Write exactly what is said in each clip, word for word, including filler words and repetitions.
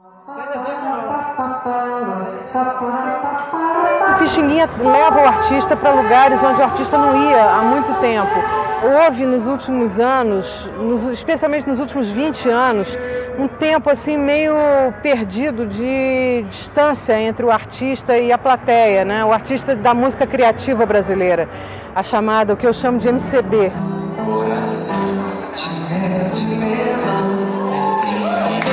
O Pixinguinha leva o artista para lugares onde o artista não ia há muito tempo. Houve nos últimos anos, nos, especialmente nos últimos vinte anos, um tempo assim meio perdido de distância entre o artista e a plateia, né? O artista da música criativa brasileira, a chamada, o que eu chamo de M C B. Coração, te leva, te leva, de cima e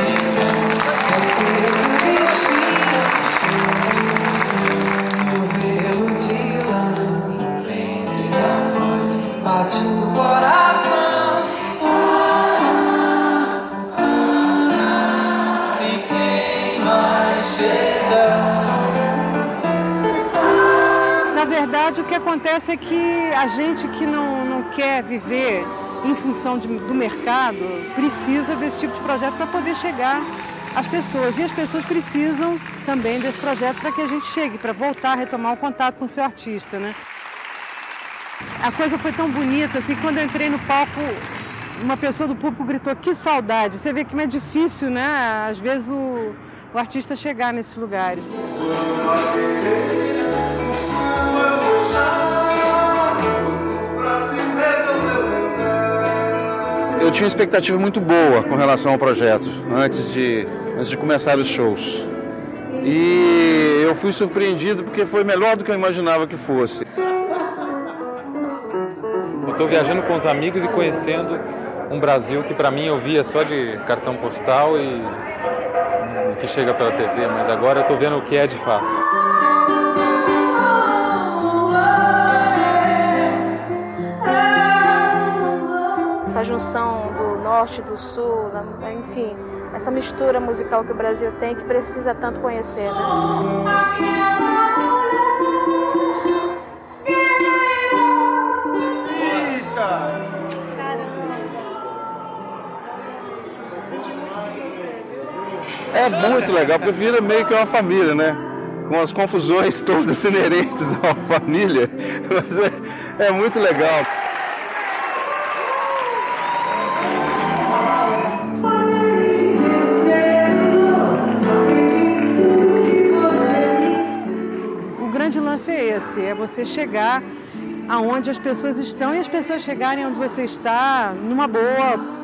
bate no coração, ah, ah, e quem mais chega? Na verdade, o que acontece é que a gente que não, não quer viver em função de, do mercado precisa desse tipo de projeto para poder chegar às pessoas. E as pessoas precisam também desse projeto para que a gente chegue, para voltar a retomar o contato com o seu artista, né? A coisa foi tão bonita, assim, quando eu entrei no palco, uma pessoa do público gritou, que saudade. Você vê que não é difícil, né, às vezes, o, o artista chegar nesses lugares. Eu tinha uma expectativa muito boa com relação ao projeto, antes de, antes de começar os shows. E eu fui surpreendido porque foi melhor do que eu imaginava que fosse. Estou viajando com os amigos e conhecendo um Brasil que para mim eu via só de cartão postal e hum, que chega pela T V, mas agora eu estou vendo o que é de fato. Essa junção do norte e do sul, da, enfim, essa mistura musical que o Brasil tem que precisa tanto conhecer, né? É muito legal, porque vira meio que uma família, né? Com as confusões todas inerentes a uma família, mas é, é muito legal. O grande lance é esse, é você chegar aonde as pessoas estão e as pessoas chegarem onde você está numa boa.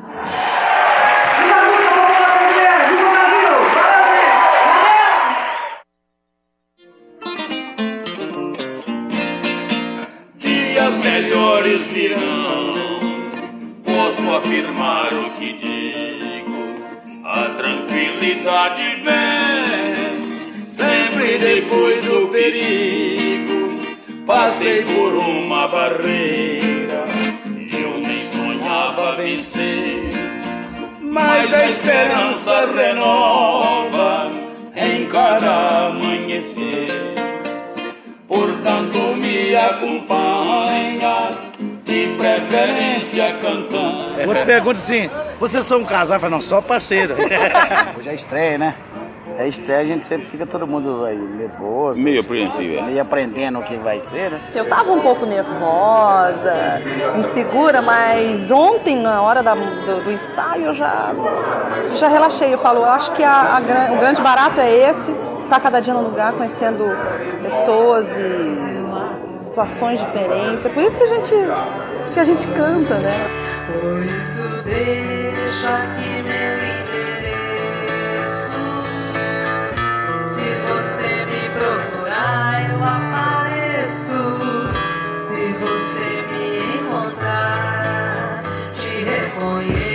Melhores virão, posso afirmar o que digo, a tranquilidade vem, sempre depois do perigo, passei por uma barreira, eu nem sonhava vencer, mas a esperança renova em cada amanhecer. Portanto me acompanha, de preferência cantando. Quando te pergunta assim, vocês são um casal? Eu falo, não, só parceiro. Hoje é estreia, né? É estreia, a gente sempre fica todo mundo aí nervoso. Meio apreensivo. Meio aprendendo o que vai ser, né? Eu tava um pouco nervosa, insegura, mas ontem, na hora da, do, do ensaio, eu já, já relaxei. Eu falo, eu acho que a, a, o grande barato é esse, estar cada dia num lugar, conhecendo pessoas e situações diferentes. É por isso que a gente, que a gente canta, né? Por isso deixa aqui meu endereço. Se você me procurar, eu apareço. Se você me encontrar, te reconheço.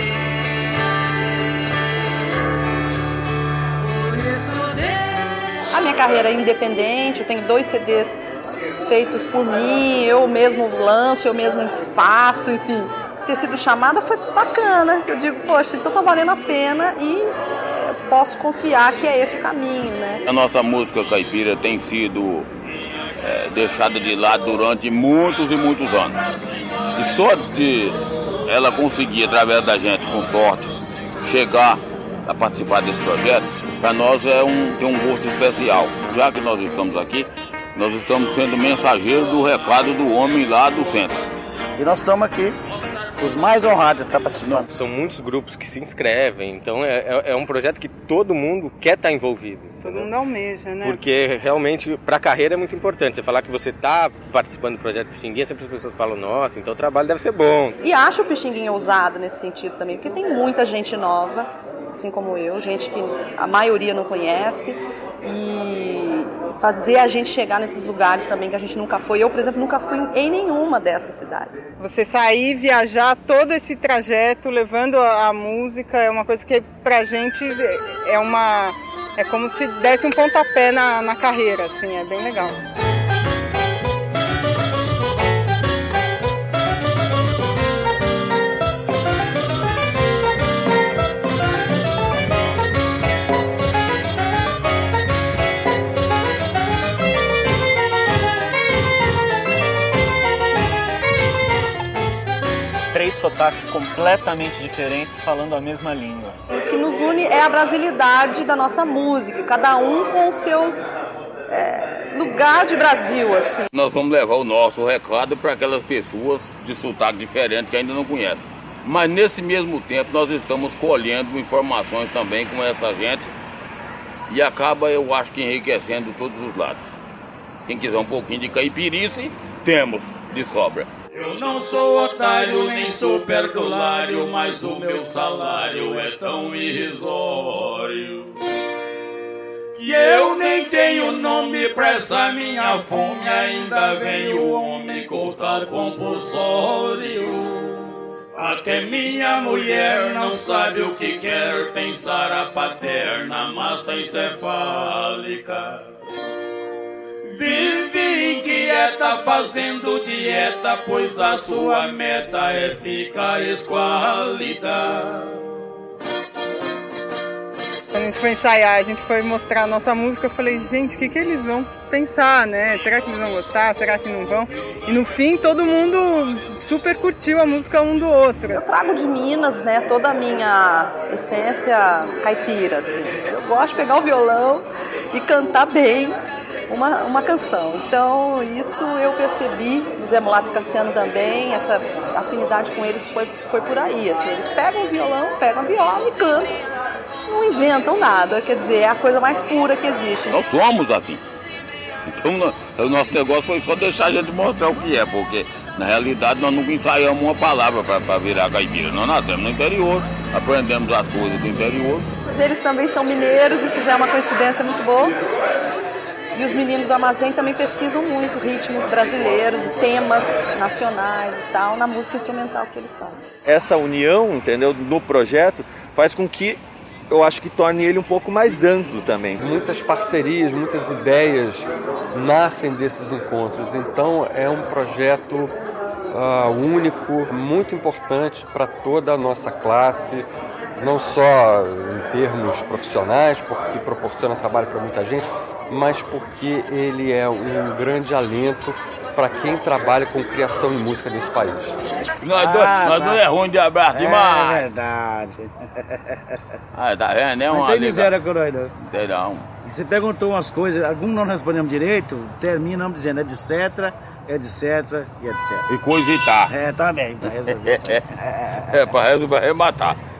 Por isso deixa. A minha carreira é independente, eu tenho dois C Ds feitos por mim, eu mesmo lanço, eu mesmo faço, enfim. Ter sido chamada foi bacana. Eu digo, poxa, então tá valendo a pena e posso confiar que é esse o caminho, né? A nossa música caipira tem sido é, deixada de lado durante muitos e muitos anos. E só de ela conseguir, através da gente, com sorte, chegar a participar desse projeto, para nós é um, tem um gosto especial. Já que nós estamos aqui, nós estamos sendo mensageiros do recado do homem lá do centro. E nós estamos aqui os mais honrados de estar participando. São muitos grupos que se inscrevem, então é, é, é um projeto que todo mundo quer estar envolvido. Todo mundo almeja, né? Porque realmente para a carreira é muito importante. Você falar que você está participando do projeto Pixinguinha, sempre as pessoas falam, nossa, então o trabalho deve ser bom. E acho o Pixinguinha ousado nesse sentido também, porque tem muita gente nova, assim como eu, gente que a maioria não conhece, e fazer a gente chegar nesses lugares também que a gente nunca foi. Eu, por exemplo, nunca fui em nenhuma dessas cidades. Você sair, viajar todo esse trajeto, levando a, a música, é uma coisa que pra gente é uma... é como se desse um pontapé na, na carreira, assim, é bem legal. Três sotaques completamente diferentes falando a mesma língua. O que nos une é a brasilidade da nossa música, cada um com o seu é, lugar de Brasil, assim. Nós vamos levar o nosso recado para aquelas pessoas de sotaque diferente que ainda não conhecem. Mas nesse mesmo tempo nós estamos colhendo informações também com essa gente e acaba, eu acho que enriquecendo todos os lados. Quem quiser um pouquinho de caipirice, temos de sobra. Eu não sou otário nem sou perdulário, mas o meu salário é tão irrisório que eu nem tenho nome pra essa minha fome. Ainda vem o homem cortar compulsório. Até minha mulher não sabe o que quer, tem sara paterna, massa encefálica. Vive inquieta fazendo dieta, pois a sua meta é ficar esquálida. Quando a gente foi ensaiar, a gente foi mostrar a nossa música, eu falei, gente, o que, que eles vão pensar, né? Será que eles vão gostar? Será que não vão? E no fim, todo mundo super curtiu a música um do outro. Eu trago de Minas, né, toda a minha essência caipira, assim. Eu gosto de pegar o violão e cantar bem Uma, uma canção. Então, isso eu percebi, o Zé Mulato e Cassiano também, essa afinidade com eles foi, foi por aí. Assim, eles pegam o violão, pegam a viola e cantam. Não inventam nada, quer dizer, é a coisa mais pura que existe. Nós somos assim. Então, o nosso negócio foi só deixar a gente mostrar o que é, porque na realidade nós nunca ensaiamos uma palavra para virar caipira. Nós nascemos no interior, aprendemos as coisas do interior. Mas eles também são mineiros, isso já é uma coincidência muito boa. E os meninos do Armazém também pesquisam muito ritmos brasileiros e temas nacionais e tal na música instrumental que eles fazem. Essa união, entendeu, no projeto faz com que eu acho que torne ele um pouco mais amplo também. Muitas parcerias, muitas ideias nascem desses encontros. Então é um projeto uh, único, muito importante para toda a nossa classe, não só em termos profissionais, porque proporciona trabalho para muita gente, mas porque ele é um grande alento para quem trabalha com criação de música nesse país. Nós dois, ah, nós dois é ruim de abraço demais. É verdade. Ah, tá vendo? É uma não tem miséria com nós, não. Tem não. E você perguntou umas coisas, alguns não respondemos direito, terminamos dizendo etc, etc e etcétera. E coisa e tá. É, também, para resolver. É, para resolver, matar.